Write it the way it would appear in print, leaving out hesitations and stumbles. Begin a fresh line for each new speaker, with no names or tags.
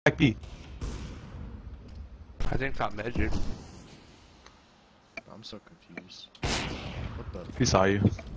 IP.
I think top mid, dude.
I'm so confused. What the?
He saw you.